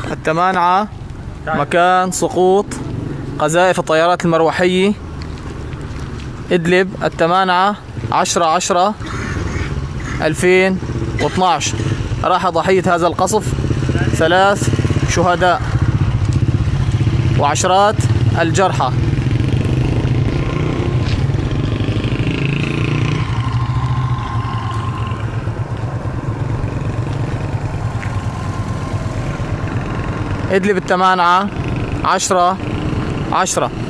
التمانعة مكان سقوط قذائف الطيارات المروحية. إدلب التمانعة 10/10/2012. راح ضحية هذا القصف 3 شهداء وعشرات الجرحى. إدلب التمانعة 10/10.